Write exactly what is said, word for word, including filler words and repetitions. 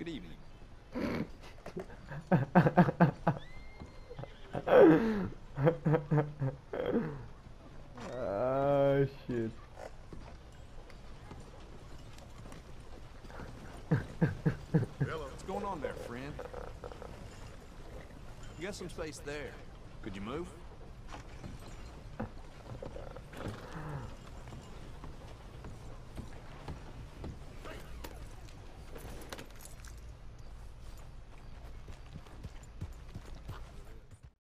Good evening. Oh shit. Hello. What's going on there, friend? You got some space there. Could you move?